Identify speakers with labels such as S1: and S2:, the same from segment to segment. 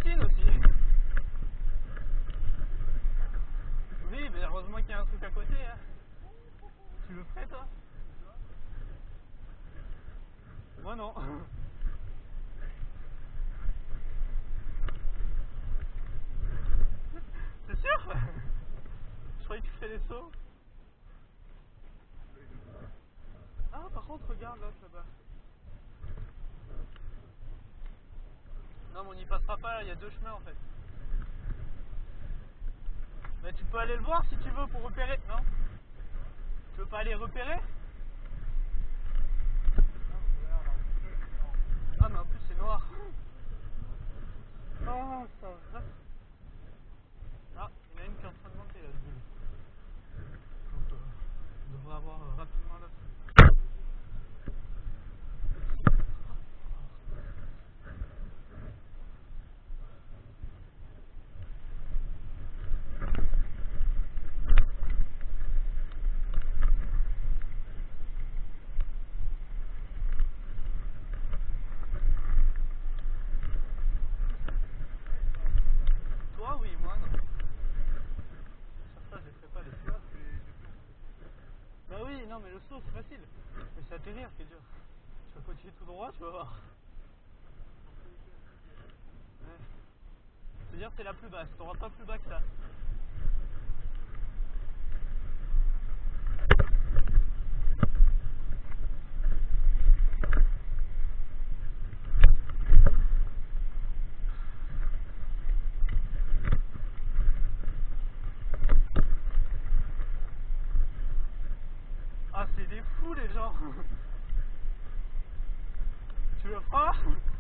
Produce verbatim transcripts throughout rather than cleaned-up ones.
S1: piscine aussi. Oui, mais heureusement qu'il y a un truc à côté. Hein. Tu le ferais toi? Moi non. C'est sûr? Je croyais que tu fais des sauts. Ah, par contre, regarde l'autre là-bas. Non, mais on n'y passera pas, il y a deux chemins en fait. Mais tu peux aller le voir si tu veux pour repérer. Non? Tu veux pas aller repérer? Ah, mais en plus c'est noir. Oh, ça va. Ah, il y en a une qui est en train de monter là, le bulle. Donc, euh, on devrait avoir euh, rapidement l'autre. Toi, oui, moi non. Sur ça, je ne ferai pas les fois. Bah oui, non, mais le saut c'est facile. Mais c'est atterrir qui est dur. Tu vas continuer tout droit, tu vas voir. Ouais. C'est-à-dire que c'est la plus basse, t'auras pas plus bas que ça. Ah, c'est des fous les gens. Tu le feras?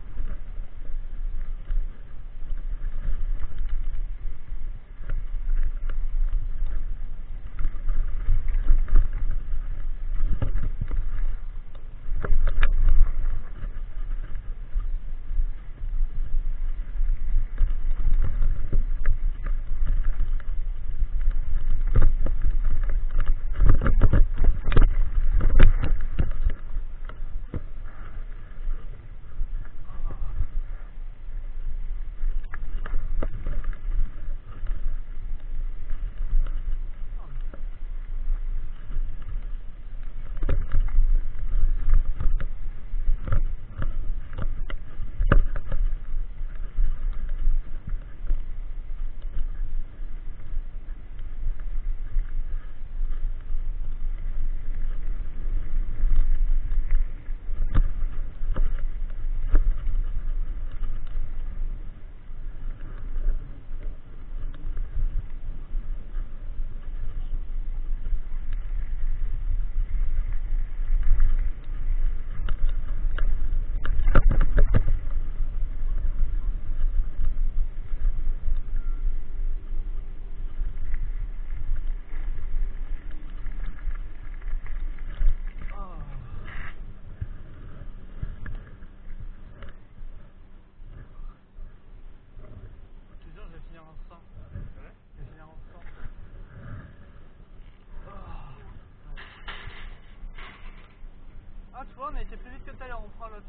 S1: Ah, tu vois, on a été plus vite que tout à l'heure, on prend l'autre.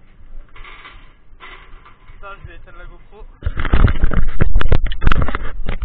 S1: Ça, je vais éteindre la GoPro.